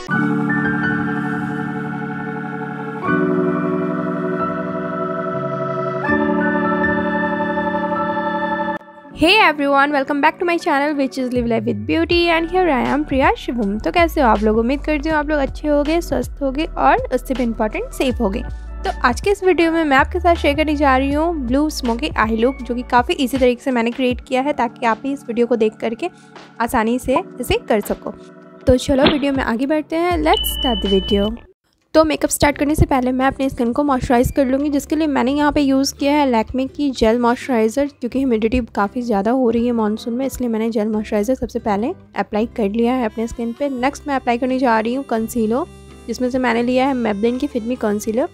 Hey everyone, welcome back to my channel which is Live Life with Beauty and here I am Priya Shivam। तो कैसे हो आप लोग? उम्मीद करती हूँ आप लोग अच्छे होगे, स्वस्थ होगे और उससे भी इम्पोर्टेंट सेफ होगे। तो आज के इस वीडियो में मैं आपके साथ शेयर करने जा रही हूँ ब्लू स्मोकी आई लुक, जो कि काफ़ी इजी तरीके से मैंने क्रिएट किया है ताकि आप भी इस वीडियो को देख करके आसानी से इसे कर सको। तो चलो वीडियो में आगे बढ़ते हैं, लेट्स स्टार्ट द वीडियो। तो मेकअप स्टार्ट करने से पहले मैं अपने स्किन को मॉइस्चराइज़ कर लूँगी, जिसके लिए मैंने यहाँ पे यूज़ किया है लैक्मे की जेल मॉइस्चराइज़र। क्योंकि ह्यूमिडिटी काफ़ी ज़्यादा हो रही है मानसून में, इसलिए मैंने जेल मॉइस्चराइज़र सबसे पहले अप्लाई कर लिया है अपने स्किन पे। नेक्स्ट मैं अप्लाई करने जा रही हूँ कंसीलर, जिसमें से मैंने लिया है मेबलिन की फिट मी कंसीलर।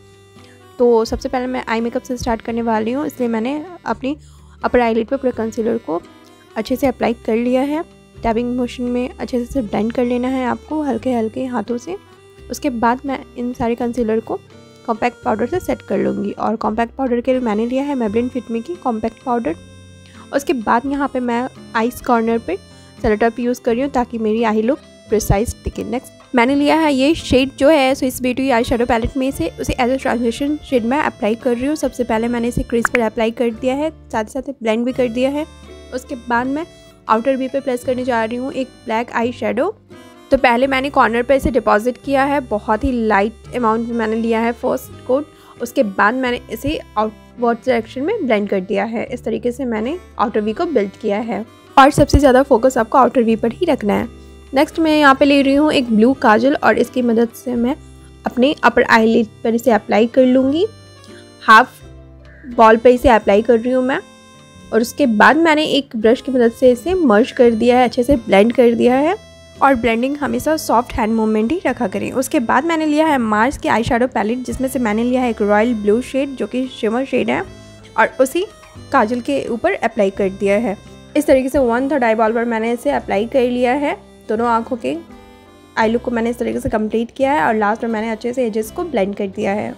तो सबसे पहले मैं आई मेकअप से स्टार्ट करने वाली हूँ, इसलिए मैंने अपनी अपर आईलिड पर पूरे कंसीलर को अच्छे से अप्लाई कर लिया है। टैपिंग मोशन में अच्छे से ब्लेंड कर लेना है आपको हल्के हल्के हाथों से। उसके बाद मैं इन सारे कंसीलर को कॉम्पैक्ट पाउडर से सेट कर लूँगी, और कॉम्पैक्ट पाउडर के लिए मैंने लिया है मेबलिन फिट मी की कॉम्पैक्ट पाउडर। उसके बाद यहाँ पे मैं आईज कॉर्नर पे सेलो टैप यूज़ कर रही हूँ ताकि मेरी आई लुक प्रिसाइज दिखे। नेक्स्ट मैंने लिया है ये शेड जो है Swiss Beauty eye shadow palette में से, उसे एज ए ट्रांजिशन शेड में अप्लाई कर रही हूँ। सबसे पहले मैंने इसे क्रीज पर अप्लाई कर दिया है, साथ ही साथ ब्लेंड भी कर दिया है। उसके बाद मैं आउटर वी पे प्लेस करने जा रही हूँ एक ब्लैक आई शेडो। तो पहले मैंने कॉर्नर पे इसे डिपॉजिट किया है, बहुत ही लाइट अमाउंट में मैंने लिया है फर्स्ट कोट। उसके बाद मैंने इसे आउटवर्ड डायरेक्शन में ब्लेंड कर दिया है। इस तरीके से मैंने आउटर वी को बिल्ड किया है, और सबसे ज़्यादा फोकस आपको आउटर वी पर ही रखना है। नेक्स्ट मैं यहाँ पे ले रही हूँ एक ब्लू काजल, और इसकी मदद से मैं अपने अपर आईलिड पर इसे अप्लाई कर लूँगी। हाफ बॉल पर इसे अप्लाई कर रही हूँ मैं, और उसके बाद मैंने एक ब्रश की मदद से इसे मर्ज कर दिया है, अच्छे से ब्लेंड कर दिया है। और ब्लेंडिंग हमेशा सॉफ्ट हैंड मूवमेंट ही रखा करें। उसके बाद मैंने लिया है मार्स की आई शेडो पैलेट, जिसमें से मैंने लिया है एक रॉयल ब्लू शेड जो कि शिमर शेड है, और उसी काजल के ऊपर अप्लाई कर दिया है। इस तरीके से 1/3 आई बॉल पर मैंने इसे अप्लाई कर लिया है। दोनों आँखों के आई लुक को मैंने इस तरीके से कंप्लीट किया है, और लास्ट में मैंने अच्छे से एजेस को ब्लेंड कर दिया है।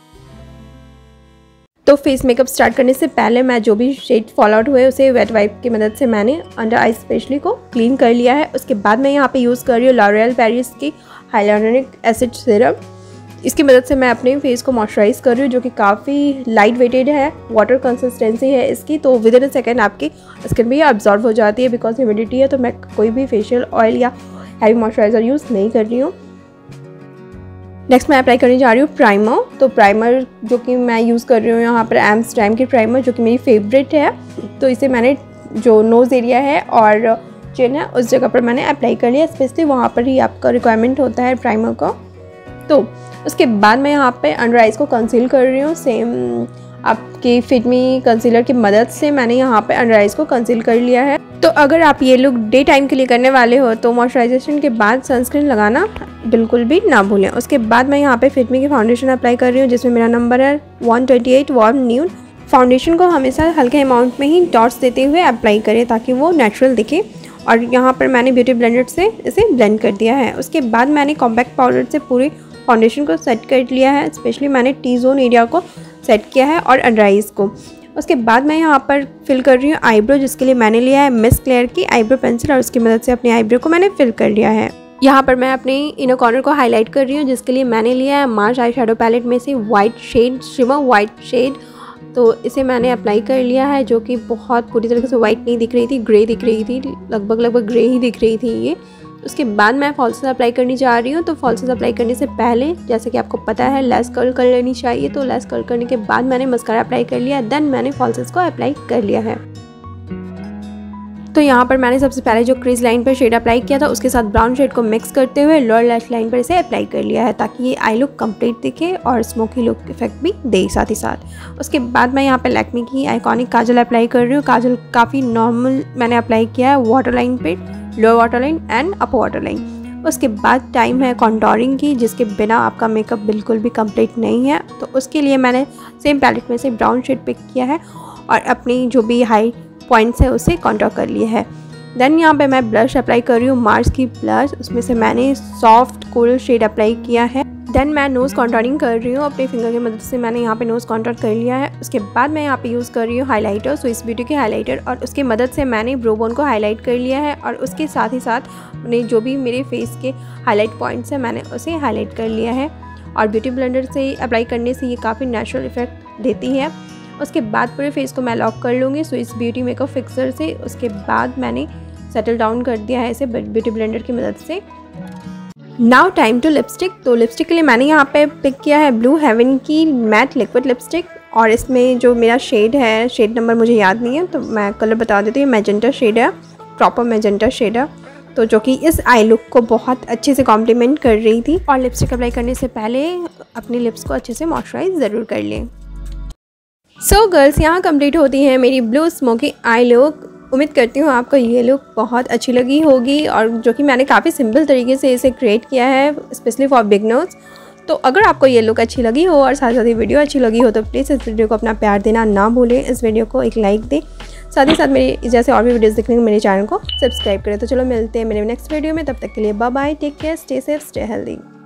तो फेस मेकअप स्टार्ट करने से पहले मैं जो भी शेड फॉल आउट हुए उसे वेट वाइप की मदद से मैंने अंडर आई स्पेशली को क्लीन कर लिया है। उसके बाद मैं यहाँ पे यूज़ कर रही हूँ लॉरियल पेरिस की हाइलुरोनिक एसिड सिरम। इसकी मदद से मैं अपने फेस को मॉइस्चराइज़ कर रही हूँ, जो कि काफ़ी लाइट वेटेड है, वाटर कंसिस्टेंसी है इसकी। तो विद इन अ सेकेंड आपकी स्किन भी अब्जॉर्ब हो जाती है, बिकॉज ह्यूमिडिटी है। तो मैं कोई भी फेशियल ऑयल या हैवी मॉइस्चराइज़र यूज़ नहीं कर रही हूँ। नेक्स्ट मैं अप्लाई करने जा रही हूँ प्राइमर। तो प्राइमर जो कि मैं यूज़ कर रही हूँ यहाँ पर एम्स्टर्डम की प्राइमर, जो कि मेरी फेवरेट है। तो इसे मैंने जो नोज़ एरिया है और चिन है उस जगह पर मैंने अप्लाई कर लिया, स्पेशली वहाँ पर ही आपका रिक्वायरमेंट होता है प्राइमर का। तो उसके बाद मैं यहाँ पे अंडर आइज़ को कंसील कर रही हूँ। सेम आपकी फिट मी कंसीलर की मदद से मैंने यहाँ पे अंडर आइज़ को कंसील कर लिया है। तो अगर आप ये लुक डे टाइम के लिए करने वाले हो तो मॉइस्चराइजेशन के बाद सनस्क्रीन लगाना बिल्कुल भी ना भूलें। उसके बाद मैं यहाँ पे फिट मी की फाउंडेशन अप्लाई कर रही हूँ, जिसमें मेरा नंबर है 128 वार्म न्यूड। फाउंडेशन को हमेशा हल्के अमाउंट में ही डॉट्स देते हुए अप्लाई करें ताकि वो नेचुरल दिखे। और यहाँ पर मैंने ब्यूटी ब्लेंडर से इसे ब्लेंड कर दिया है। उसके बाद मैंने कॉम्पैक्ट पाउडर से पूरी फाउंडेशन को सेट कर लिया है, स्पेशली मैंने टी जोन एरिया को सेट किया है और अंडर आइज़ को। उसके बाद मैं यहाँ पर फिल कर रही हूँ आईब्रो, जिसके लिए मैंने लिया है मिस क्लेयर की आईब्रो पेंसिल, और उसकी मदद से अपनी आईब्रो को मैंने फिल कर लिया है। यहाँ पर मैं अपने इनर कॉर्नर को हाईलाइट कर रही हूँ, जिसके लिए मैंने लिया है मार्स आई शेडो पैलेट में से white shade, shimmer white shade. तो इसे मैंने अप्लाई कर लिया है, जो कि बहुत पूरी तरीके से वाइट नहीं दिख रही थी, ग्रे दिख रही थी, लगभग ग्रे ही दिख रही थी ये। उसके बाद मैं फॉल्सेस अप्लाई करने जा रही हूँ। तो फॉल्सेस अप्लाई करने से पहले जैसे कि आपको पता है लेस कर्ल कर लेनी चाहिए। तो लेस कर्ल करने के बाद मैंने मस्कारा अप्लाई कर लिया, देन मैंने फॉल्सेस को अप्लाई कर लिया है। तो यहाँ पर मैंने सबसे पहले जो क्रीज लाइन पर शेड अप्लाई किया था उसके साथ ब्राउन शेड को मिक्स करते हुए लोअर लैश लाइन पर इसे अप्लाई कर लिया है, ताकि ये आई लुक कंप्लीट दिखे और स्मोकी लुक इफेक्ट भी दे साथ ही साथ। उसके बाद मैं यहाँ पे लैक्मे की आइकॉनिक काजल अप्लाई कर रही हूँ। काजल काफ़ी नॉर्मल मैंने अप्लाई किया है वाटर लाइन पे, lower water line and upper water line. उसके बाद टाइम है कॉन्टोरिंग की, जिसके बिना आपका मेकअप बिल्कुल भी कंप्लीट नहीं है। तो उसके लिए मैंने सेम पैलेट में से ब्राउन शेड पिक किया है और अपनी जो भी हाई पॉइंट्स है उसे कॉन्टोर कर लिया है। देन यहाँ पे मैं ब्लश अप्लाई कर रही हूँ, मार्स की ब्लश। उसमें से मैंने सॉफ्ट कोरल शेड अप्लाई किया है। देन मैं नोज़ कॉन्टोरिंग कर रही हूँ अपने फिंगर की मदद से। मैंने यहाँ पे नोज़ कॉन्टोर कर लिया है। उसके बाद मैं यहाँ पे यूज़ कर रही हूँ हाइलाइटर, स्विस ब्यूटी के हाइलाइटर, और उसकी मदद से मैंने ब्रो बोन को हाईलाइट कर लिया है। और उसके साथ ही साथ मैंने जो भी मेरे फेस के हाईलाइट पॉइंट्स हैं मैंने उसे हाईलाइट कर लिया है। और ब्यूटी ब्लेंडर से अप्लाई करने से ये काफ़ी नेचुरल इफेक्ट देती है। उसके बाद पूरे फेस को मैं लॉक कर लूँगी स्विस ब्यूटी मेकअप फिक्सर से। उसके बाद मैंने सेटल डाउन कर दिया है इसे ब्यूटी ब्लेंडर की मदद से। Now time to lipstick. तो लिपस्टिक के लिए मैंने यहाँ पे पिक किया है ब्लू हेवन की मैट लिक्विड लिपस्टिक, और इसमें जो मेरा शेड है, शेड नंबर मुझे याद नहीं है तो मैं कलर बता देती हूँ। मैजेंटा शेड है, प्रॉपर मैजेंटा शेड है, तो जो कि इस आई लुक को बहुत अच्छे से कॉम्प्लीमेंट कर रही थी। और लिपस्टिक अप्लाई करने से पहले अपने लिप्स को अच्छे से मॉइस्चराइज ज़रूर कर लें। सो गर्ल्स, यहाँ कंप्लीट होती है मेरी ब्लू स्मोकी आई लुक। उम्मीद करती हूँ आपको ये लुक बहुत अच्छी लगी होगी, और जो कि मैंने काफ़ी सिंपल तरीके से इसे क्रिएट किया है स्पेशली फॉर बिगनर्स। तो अगर आपको ये लुक अच्छी लगी हो और साथ साथ ही वीडियो अच्छी लगी हो तो प्लीज़ इस वीडियो को अपना प्यार देना ना भूलें। इस वीडियो को एक लाइक दें, साथ ही साथ मेरी जैसे और भी वीडियोस देखने को मेरे चैनल को सब्सक्राइब करें। तो चलो मिलते हैं मेरे नेक्स्ट वीडियो में, तब तक के लिए bye bye, take care, stay safe, stay healthy.